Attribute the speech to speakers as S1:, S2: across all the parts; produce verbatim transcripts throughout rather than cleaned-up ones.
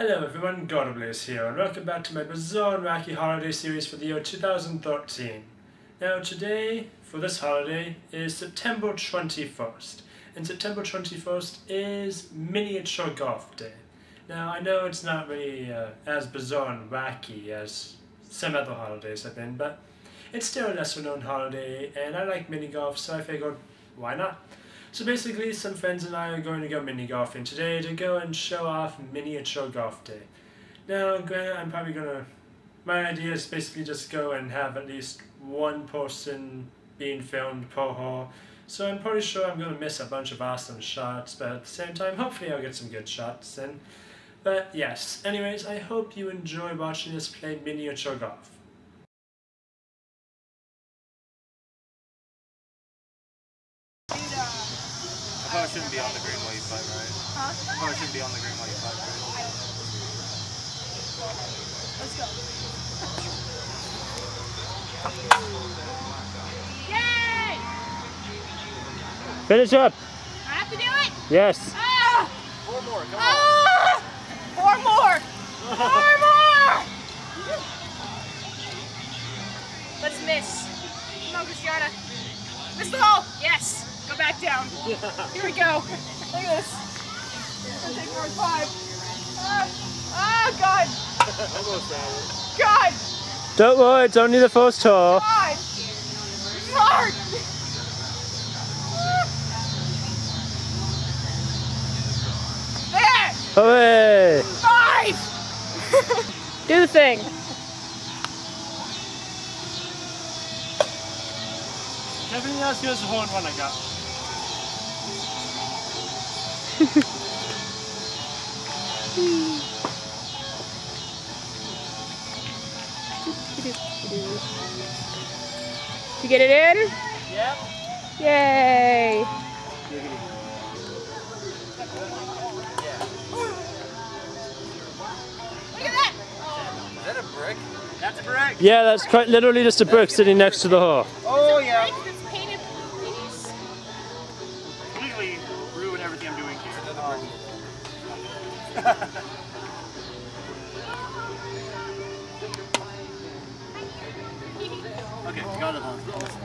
S1: Hello everyone, Godablaze here, and welcome back to my bizarre and wacky holiday series for the year two thousand thirteen. Now today, for this holiday, is September twenty-first, and September twenty-first is Miniature Golf Day. Now I know it's not really uh, as bizarre and wacky as some other holidays have been, but it's still a lesser known holiday, and I like mini golf, so I figured, why not? So basically, some friends and I are going to go mini golfing today to go and show off Miniature Golf Day. Now, granted, I'm probably gonna, my idea is basically just go and have at least one person being filmed per hole. So I'm pretty sure I'm gonna miss a bunch of awesome shots, but at the same time, hopefully I'll get some good shots in. But yes, anyways, I hope you enjoy watching us play miniature golf.
S2: I probably shouldn't be on the green while you putt, right? Huh? I probably shouldn't be on the green while you putt, right?
S3: Let's go. Yay!
S1: Finish up!
S3: I have to do it?
S1: Yes.
S3: Ah!
S2: Four more, come on.
S3: Ah! Four more! Four more! Let's miss. Come on, Cristiana. Miss the hole! Yes! Go back down. Here we go. Look at this. I'm gonna take more than five. Ah! Oh, God!
S2: Almost at it.
S3: God!
S1: Don't worry, it's only the first hole.
S3: God! This is hard! There!
S1: Hooray!
S3: Five! Do the thing.
S1: Everything else goes to hole in one I got.
S3: You get it in?
S1: Yep.
S3: Yay!
S2: Is that a brick? That's a brick.
S1: Yeah, that's quite literally just a brick sitting next to the hole.
S2: Oh yeah.
S3: It's painted piece.
S2: Completely ruin everything I'm doing here. Another brick. Okay, got it on this one.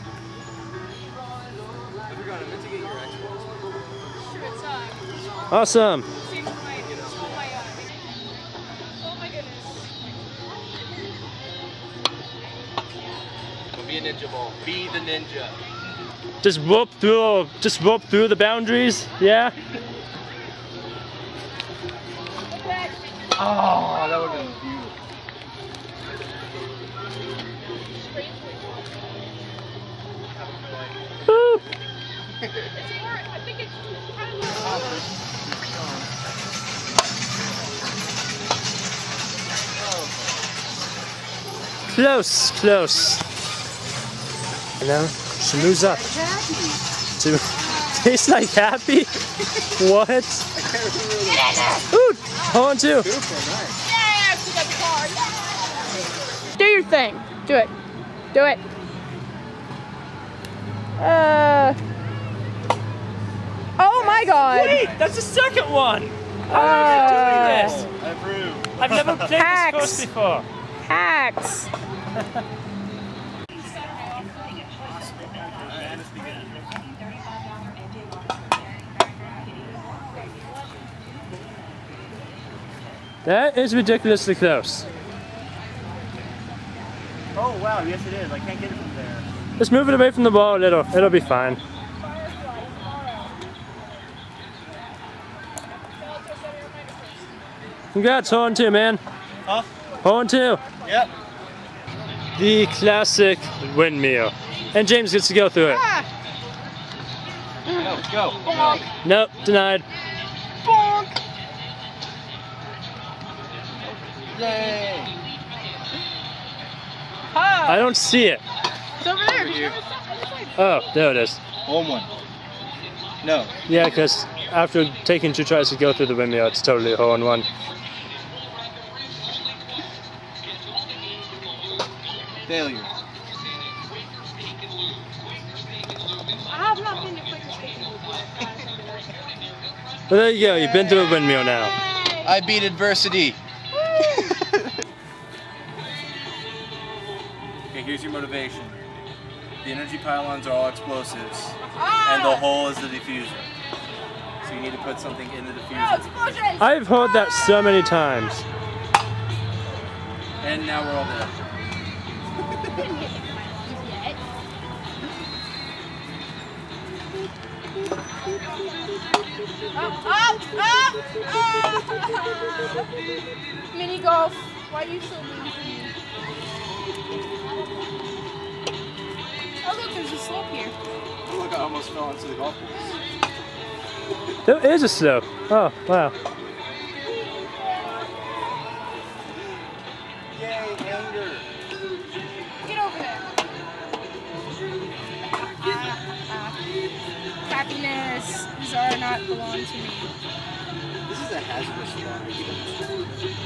S2: I forgot to mitigate your Xbox.
S3: Sure, it's uh,
S1: Awesome.
S3: seems my, my, uh, oh my goodness.
S2: Be a ninja ball. Be the ninja.
S1: Just whoop through, just whoop through the boundaries. Yeah.
S3: Okay.
S2: Oh, that would have been beautiful.
S1: Woo.
S3: It's more, I think it's kind of
S1: Close, close. You know, she moves up. To tastes like happy. What? Ooh, hold on too.
S3: yeah, pick up the car. Do your thing. Do it. Do it. Uh. Oh my God.
S1: Wait, that's the second one.
S3: Uh,
S1: I'm doing this.
S2: I approve.
S1: I've never played
S3: Hacks.
S1: this course before.
S3: Hacks.
S1: That is ridiculously close.
S2: Oh wow, yes it is. I can't get it from there.
S1: Just move it away from the ball a little. It'll be fine. Congrats, hole in two, man.
S2: Huh?
S1: Hole in two.
S2: Yep.
S1: The classic windmill. And James gets to go through it.
S3: Ah.
S2: Go, go.
S3: Bonk.
S1: Nope, denied.
S3: Bonk.
S2: Yay.
S3: Ah.
S1: I don't see it.
S3: It's over there.
S2: Over here.
S1: Oh, there it is.
S2: Home one. No.
S1: Yeah, because after taking two tries to go through the windmill, it's totally a hole in one.
S2: Failure.
S3: I have not been to quicker skating.
S1: Well, there you go. You've been through a windmill now.
S3: Yay!
S2: I beat adversity. Okay, here's your motivation. The energy pylons are all explosives,
S3: Ah!
S2: and the hole is the diffuser. So you need to put something in the
S3: No,
S2: diffuser.
S3: explosions!
S1: I've heard that so many times.
S2: And now we're all dead.
S3: Up, up, up! Ah! Mini golf. Why are you so mean to me? Oh look, there's a slope here.
S2: Oh look, I almost fell into the golf course.
S1: There is a slope. Oh, wow.
S2: Yay, anger.
S3: Get over there. Happiness. These are not belong to me.
S2: This is a hazardous spot.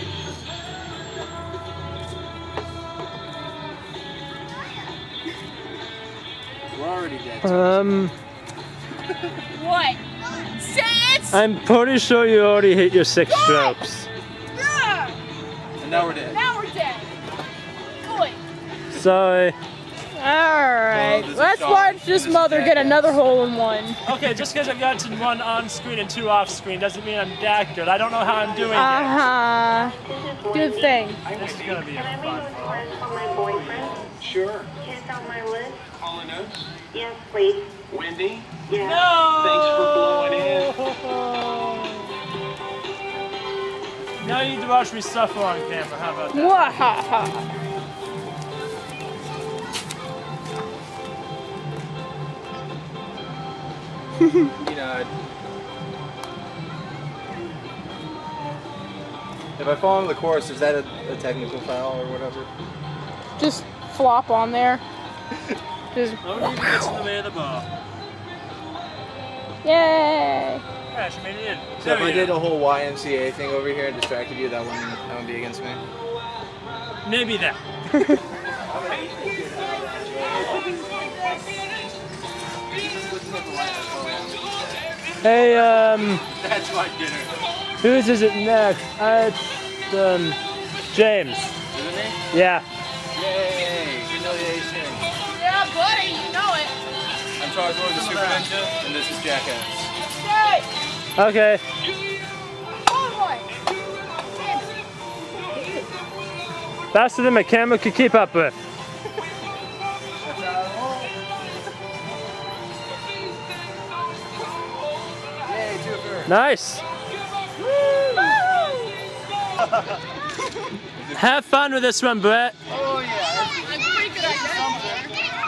S2: We're already dead.
S1: Um,
S3: What? Say it!
S1: I'm pretty sure you already hit your six
S3: Good!
S1: strokes.
S3: Yeah!
S2: And now we're dead.
S3: Now we're dead. Good.
S1: Sorry.
S3: Alright,
S2: Well,
S3: let's
S2: this is
S3: watch
S2: Sean
S3: this
S2: and
S3: mother
S2: this
S3: get
S2: jackass.
S3: another hole in one.
S1: Okay, just because I've gotten one on screen and two off screen doesn't mean I'm that good. I don't know how I'm doing
S3: Uh huh. Good thing.
S1: yet. This is gonna be a
S4: Can I
S1: fun
S4: make a
S1: fall.
S4: request on my boyfriend?
S5: Sure.
S4: He's on my list.
S5: Calling us.
S4: Yes, please.
S5: Wendy.
S4: Yes.
S1: No!
S5: Thanks for blowing in.
S1: Now you need to watch me suffer on camera. How about that?
S3: Wahaha.
S2: He died. If I fall into the course, is that a, a technical foul or whatever?
S3: Just flop on there. Just
S1: Nobody even gets in the way of the ball.
S3: yay.
S1: Yeah, she made it in.
S2: So
S1: There
S2: if I
S1: we
S2: did
S1: go.
S2: a whole Y M C A thing over here and distracted you, that wouldn't, that wouldn't be against me?
S1: Maybe that. Hey, um,
S2: That's my dinner.
S1: whose is it next? Uh, it's, um, James.
S2: Isn't it?
S1: Yeah.
S2: Yay! Humiliation.
S3: Yeah, buddy, you know it.
S2: I'm Charizard the Super Ninja, and this is Jackass.
S3: Stay.
S1: Okay.
S3: Oh boy.
S1: Faster than my camera could keep up with.
S2: Yay, two
S1: Nice. Have fun with this one, Brett.
S2: Oh yeah.
S3: I'm pretty good at that.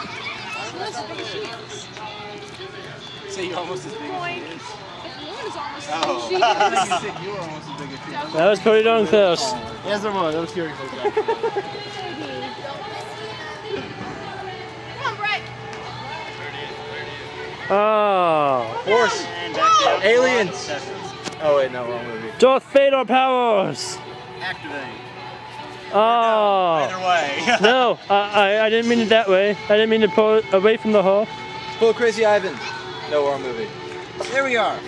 S2: Say you're almost as big as he is.
S3: Oh.
S2: Oh. I think you said you were almost as big as he is.
S1: That was pretty darn close.
S2: Yes, it was. That was scary.
S3: Come on, Brett.
S1: Oh.
S2: Horse. Aliens. Oh wait, no, wrong movie.
S1: Darth Vader powers.
S2: Activate.
S1: Oh.
S2: Either way.
S1: No, I, I, I didn't mean it that way. I didn't mean to pull it away from the hole.
S2: Pull Crazy Ivan. No, wrong movie. There we are.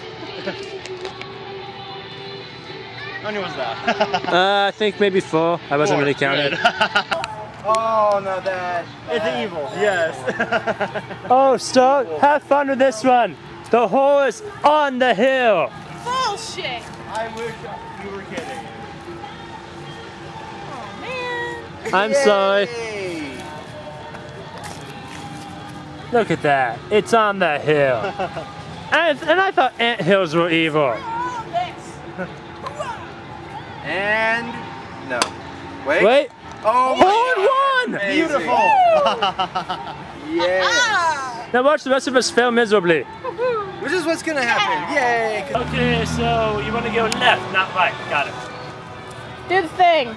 S2: How many was that?
S1: Uh, I think maybe four. I wasn't really counting.
S2: Oh, not that. It's evil. Yes.
S1: Oh, stop. Have fun with this one. The hole is on the hill.
S3: Bullshit.
S2: I wish you were kidding.
S3: Oh man.
S1: I'm sorry.
S2: Yay.
S1: Look at that. It's on the hill. And, and I thought ant hills were evil.
S3: Oh, this.
S2: And no. Wait.
S1: Wait.
S2: Oh,
S1: Hole in one!
S2: amazing.
S5: Beautiful.
S2: Yes.
S3: Ah.
S1: Now watch the rest of us fail miserably.
S2: Which is what's gonna happen. Yay.
S1: Okay, so you want to go left, not right. Got it.
S3: Do the thing.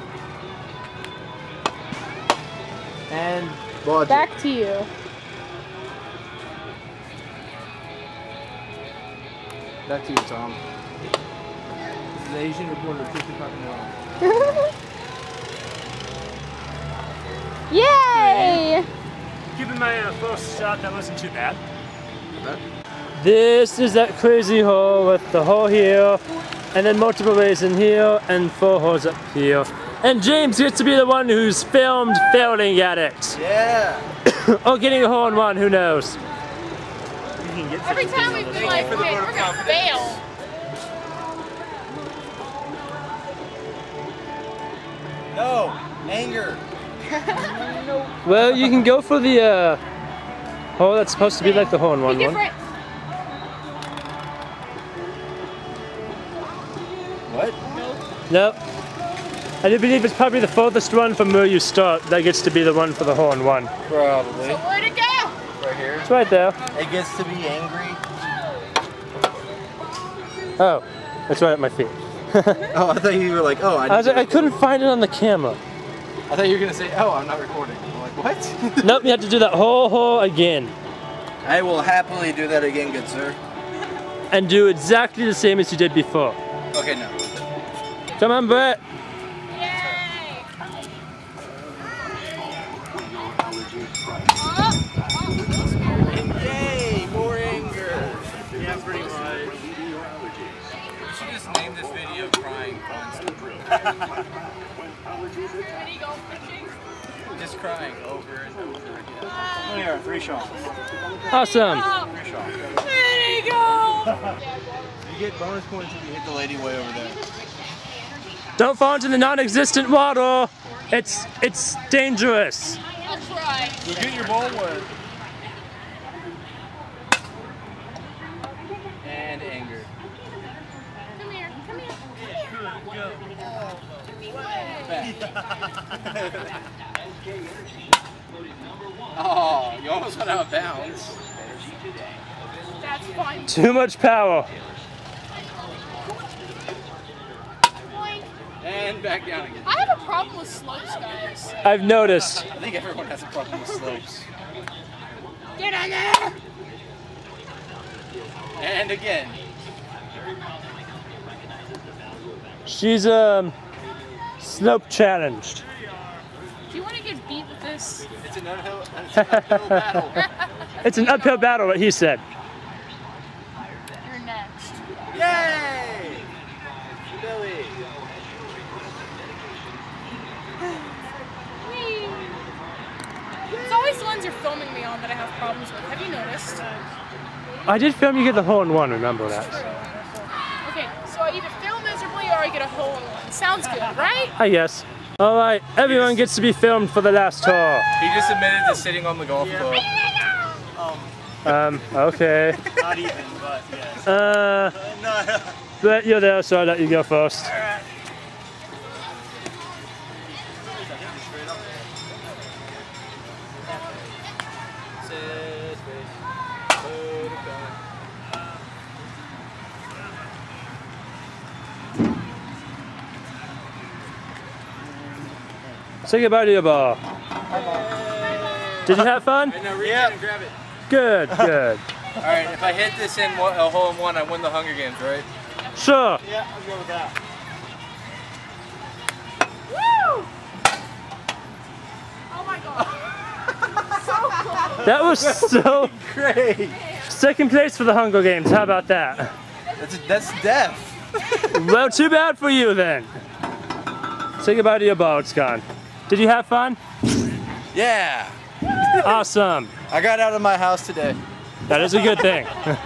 S2: And logic.
S3: Back to you.
S2: Back to you, Tom. This is Asian reporter Christy Papanoa.
S3: Yay!
S1: Keeping my uh, first shot, that wasn't too bad.
S2: Huh?
S1: This is that crazy hole with the hole here and then multiple ways in here, and four holes up here. And James gets to be the one who's filmed failing at it.
S2: Yeah.
S1: Or getting a hole in one, who knows?
S3: Every time we've been like, okay, we're gonna fail.
S2: No, anger.
S1: Well, you can go for the uh, hole that's supposed to be like the hole in one
S3: Be
S1: one.
S3: different.
S2: What?
S1: Nope. I do believe it's probably the furthest one from where you start that gets to be the one for the hole in one.
S2: Probably.
S3: So where'd it go?
S2: Right here.
S1: It's right there.
S2: It gets to be angry.
S1: Oh, it's right at my feet.
S2: Oh, I thought you were like, oh, I,
S1: I, was, I couldn't find it on the camera.
S2: I thought you were gonna say, oh, I'm not recording. I'm like, what?
S1: Nope, you have to do that whole hole again.
S2: I will happily do that again, good sir.
S1: And do exactly the same as you did before.
S2: Okay, no.
S1: Come on, Brett.
S3: Yay!
S2: Yay, more anger. Yeah, pretty much. You should just name this video Crying Constantly. Just crying over and over again. Oh yeah, three shots.
S1: Awesome.
S2: Three shots.
S3: There you go!
S2: You get bonus points if you hit the lady way over there.
S1: Don't fall into the non-existent water. It's it's dangerous.
S3: I'll try.
S2: You get your ball wet. And anger.
S3: Come here, come here, come here.
S2: Back. Oh, you almost went out of bounds.
S3: That's fine.
S1: Too much power.
S2: And back down again.
S3: I have a problem with slopes, guys.
S1: I've noticed.
S2: I think everyone has a problem with slopes.
S3: Get on there!
S2: And again.
S1: She's um slope challenged.
S3: Do you want to get beat with this?
S2: It's an uphill, it's an uphill battle.
S1: It's an uphill battle, what he said.
S3: You're next.
S2: Yay! Billy.
S3: Whee! It's always the ones you're filming me on that I have problems with. Have you noticed?
S1: I did film you get the hole in one, remember that.
S3: Okay, so I either fail miserably or I get a hole in one. Sounds good, right?
S1: I guess. Alright, everyone gets to be filmed for the last hole.
S2: He just admitted to sitting on the golf club.
S1: Um, okay.
S2: Not even, but yes.
S1: Uh,
S2: No.
S1: but you're there, so I'll let you go first. Say goodbye to your ball. Did you have fun?
S2: No, reach in and grab it.
S1: Good, good.
S2: All right, if I hit this in one, a hole in one, I win the Hunger Games, right?
S1: Sure.
S2: Yeah, I'll go with that.
S3: Woo! Oh my god. So cool.
S1: That was so
S2: Great.
S1: second place for the Hunger Games. How about that?
S2: That's that's death.
S1: Well, too bad for you then. Say goodbye to your ball. It's gone. Did you have fun?
S2: Yeah.
S1: Awesome.
S2: I got out of my house today.
S1: That is a good thing.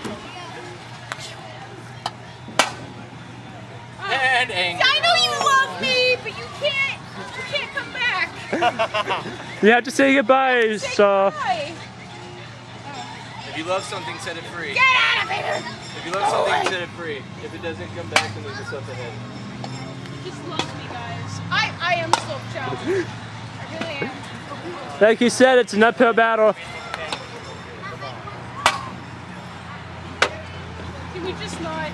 S2: And anger.
S3: I know you love me, but you can't. You can't come back.
S1: You have to say goodbye,
S3: Say
S1: so.
S3: goodbye.
S2: If you love something, set it free.
S3: Get out of here.
S2: If you love something, set it free. If it doesn't come back, then leave yourself ahead.
S3: Just love me, guys. I I am so challenged. I really am.
S1: Like you said, it's an uphill battle.
S3: Can we just not?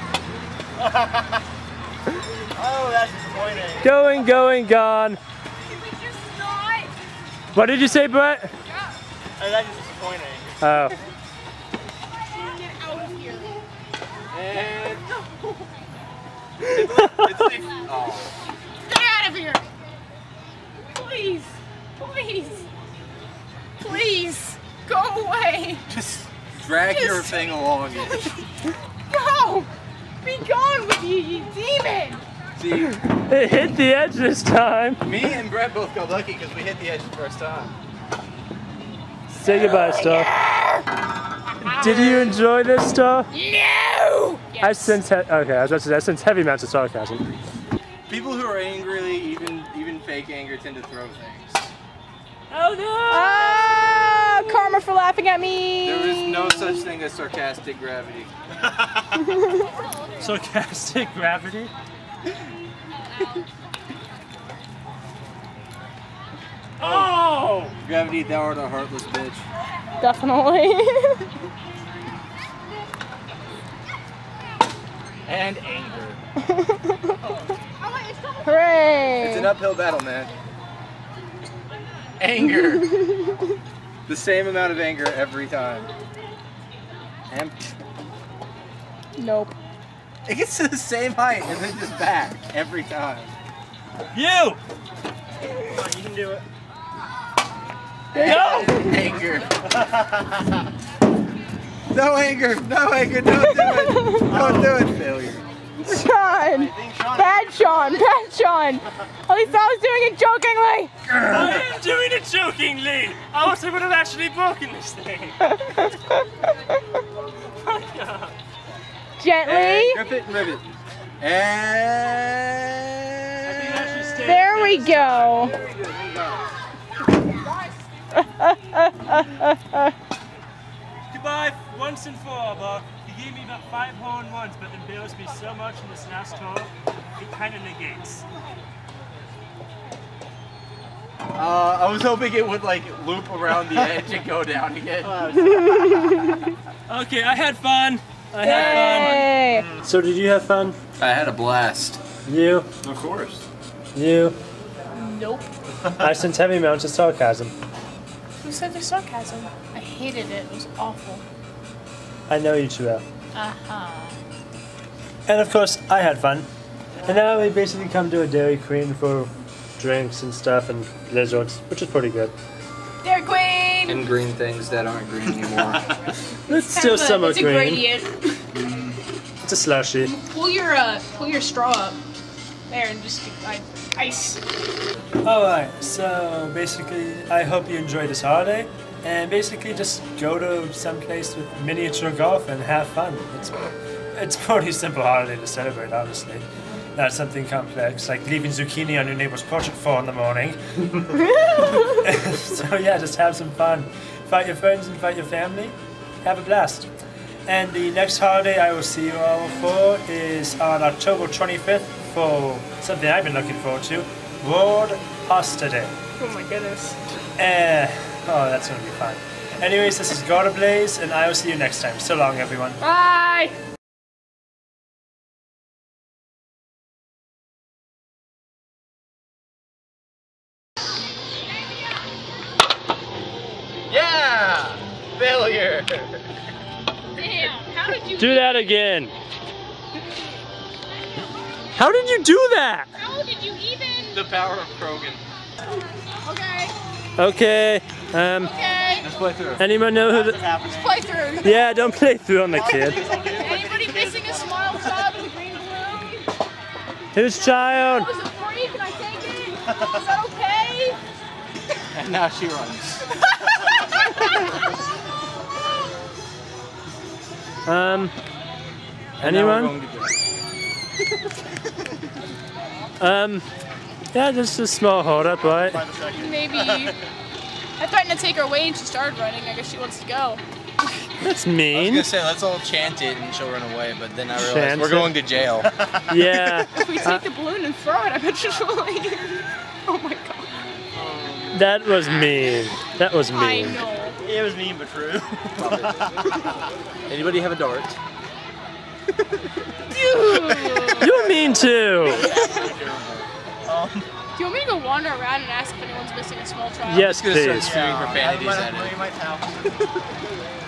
S2: Oh, that's disappointing.
S1: Going, going, gone.
S3: Can we just not?
S1: What did you say, Brett?
S3: Yeah.
S2: Oh, that's disappointing.
S1: Oh.
S3: Get out of here.
S2: And it's like, it's like, oh.
S3: Get out of here. Please. Please. Please. Go away.
S2: Just drag your
S3: Just-
S2: thing along it.
S3: Go. Be gone with you, you demon!
S2: See,
S1: It hit the edge this time.
S2: me and Brett both got lucky because we hit the edge the first time.
S1: Say goodbye, Star. Did you enjoy this, Star?
S3: No!
S1: I
S3: Yes.
S1: sense he okay. I was about to say I sense heavy amounts of sarcasm.
S2: People who are angrily, even even fake anger, tend to throw things.
S1: Oh no!
S3: Ah, karma for laughing at me!
S2: There is no such thing as sarcastic gravity.
S1: Sarcastic gravity. Oh!
S2: Gravity, thou art a heartless bitch.
S3: Definitely.
S2: And anger.
S3: Hooray!
S2: It's an uphill battle, man. Anger. The same amount of anger every time. And
S3: Nope.
S2: it gets to the same height and then just back every time.
S1: You! Come on, you can do it.
S2: No! Anger. No anger. No anger. Don't do it. Don't do it. Failure.
S3: Sean! Bad Sean! Bad Sean! At least I was doing it jokingly!
S1: I am doing it jokingly! I also would have actually broken this thing.
S3: Gently.
S2: And grip it and rivet. And
S3: There we go.
S2: Very good. You got
S1: Goodbye once and for all, Buck. You gave me about five hole in ones, but embarrassed me so much in this last hole, it kind of negates.
S2: it. Uh, I was hoping it would like loop around the edge and go down again.
S1: Okay, I had fun. I had
S3: Yay!
S1: fun. So did you have fun?
S2: I had a blast.
S1: You?
S2: Of course.
S1: You?
S3: Nope.
S1: I sense heavy amounts of sarcasm.
S3: Who said there's sarcasm? I hated it. It was awful.
S1: I know you too well.
S3: Uh-huh.
S1: And of course, I had fun. And now we basically come to a Dairy Queen for drinks and stuff and lizards, which is pretty good.
S3: Dairy Queen!
S2: And green things that aren't green anymore.
S1: It's still somewhat
S3: it's a
S1: green.
S3: gradient.
S1: It's a slushy.
S3: Pull your uh, pull your straw up there and just I, ice.
S1: Alright, so basically, I hope you enjoy this holiday. And basically, just go to some place with miniature golf and have fun. It's it's a pretty simple holiday to celebrate, honestly. Not something complex, like leaving zucchini on your neighbor's porch at four in the morning. So yeah, just have some fun. Invite your friends, invite your family. Have a blast. And the next holiday I will see you all for is on October twenty-fifth for something I've been looking forward to, World Pasta Day.
S3: Oh my goodness.
S1: Eh, oh, that's gonna be fun. Anyways, this is God Blaze, and I will see you next time. So long, everyone.
S3: Bye!
S2: Yeah! Failure!
S3: Damn, how did you
S1: Do that again. How did you do that?
S3: how did you even
S2: The power of Krogan.
S3: Okay,
S1: Okay. Um.
S3: okay.
S2: Let's play through.
S1: Anyone know who the?
S3: Let's play through.
S1: Yeah, don't play through on the kid.
S3: Anybody missing a small child with a green balloon?
S1: Whose child?
S3: Oh, is it free? Can I take it? Is that okay?
S2: And now she runs.
S1: Um.
S2: Now
S1: Anyone?
S2: we're going to go.
S1: Um. Yeah, just a small hold up, right?
S3: Maybe. I threatened to take her away and she started running. I guess she wants to go.
S1: That's
S2: I was
S1: mean.
S2: gonna say let's all chant it and she'll run away, but then I realized
S1: Chant
S2: we're
S1: it?
S2: going to jail.
S1: Yeah.
S3: If we take the balloon and throw it, I bet she'll leave. Oh my god.
S1: That was mean. That was
S3: I
S1: mean.
S3: know.
S5: It was mean but true.
S2: Anybody have a dart?
S3: Dude.
S1: You're mean too.
S3: Do you want me to go wander around and ask if anyone's missing a small child?
S1: Yes,
S2: Just gonna start
S1: please.
S2: spewing profanities at it.
S5: You might have.